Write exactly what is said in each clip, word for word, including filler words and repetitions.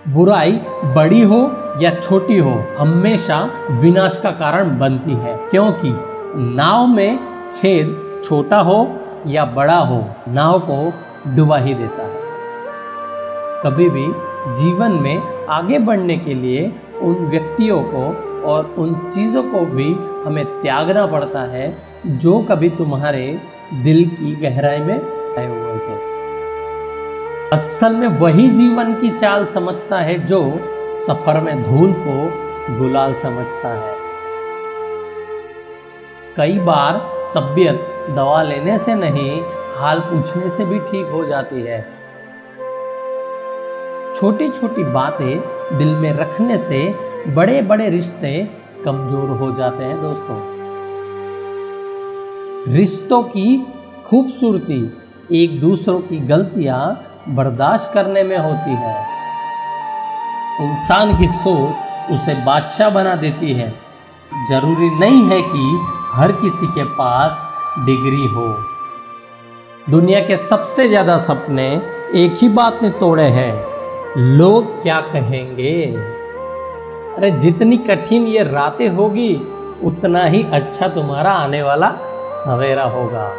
बुराई बड़ी हो या छोटी हो हमेशा विनाश का कारण बनती है, क्योंकि नाव में छेद छोटा हो या बड़ा हो नाव को डुबा ही देता है। कभी भी जीवन में आगे बढ़ने के लिए उन व्यक्तियों को और उन चीज़ों को भी हमें त्यागना पड़ता है जो कभी तुम्हारे दिल की गहराई में आए हुए थे। असल में वही जीवन की चाल समझता है जो सफर में धूल को गुलाल समझता है। कई बार तबीयत दवा लेने से नहीं, हाल पूछने से भी ठीक हो जाती है। छोटी छोटी बातें दिल में रखने से बड़े बड़े रिश्ते कमजोर हो जाते हैं। दोस्तों, रिश्तों की खूबसूरती एक दूसरों की गलतियां बर्दाश्त करने में होती है। इंसान की सोच उसे बादशाह बना देती है। जरूरी नहीं है कि हर किसी के पास डिग्री हो। दुनिया के सबसे ज्यादा सपने एक ही बात ने तोड़े हैं, लोग क्या कहेंगे। अरे जितनी कठिन ये रातें होगी उतना ही अच्छा तुम्हारा आने वाला सवेरा होगा।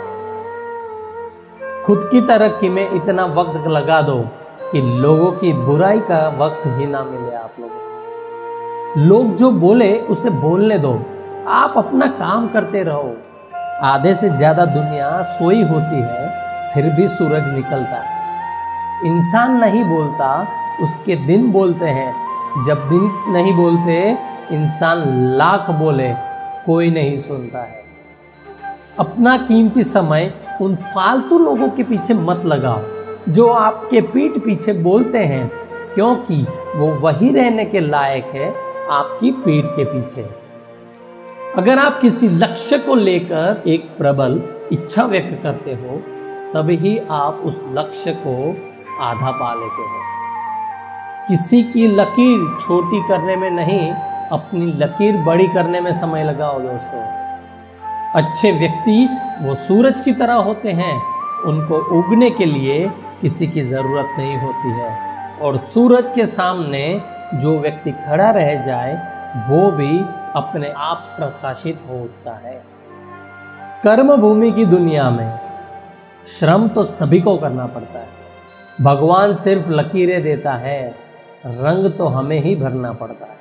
खुद की तरक्की में इतना वक्त लगा दो कि लोगों की बुराई का वक्त ही ना मिले आप लोगों को। लोग जो बोले उसे बोलने दो, आप अपना काम करते रहो। आधे से ज्यादा दुनिया सोई होती है, फिर भी सूरज निकलता है। इंसान नहीं बोलता, उसके दिन बोलते हैं। जब दिन नहीं बोलते, इंसान लाख बोले कोई नहीं सुनता है। अपना कीमती समय उन फालतू लोगों के पीछे मत लगाओ जो आपके पीठ पीछे बोलते हैं, क्योंकि वो वही रहने के लायक है आपकी पीठ के पीछे। अगर आप किसी लक्ष्य को लेकर एक प्रबल इच्छा व्यक्त करते हो, तभी आप उस लक्ष्य को आधा पा लेते हो। किसी की लकीर छोटी करने में नहीं, अपनी लकीर बड़ी करने में समय लगाओ दोस्तों। अच्छे व्यक्ति वो सूरज की तरह होते हैं, उनको उगने के लिए किसी की ज़रूरत नहीं होती है। और सूरज के सामने जो व्यक्ति खड़ा रह जाए वो भी अपने आप प्रकाशित होता है। कर्म भूमि की दुनिया में श्रम तो सभी को करना पड़ता है। भगवान सिर्फ लकीरें देता है, रंग तो हमें ही भरना पड़ता है।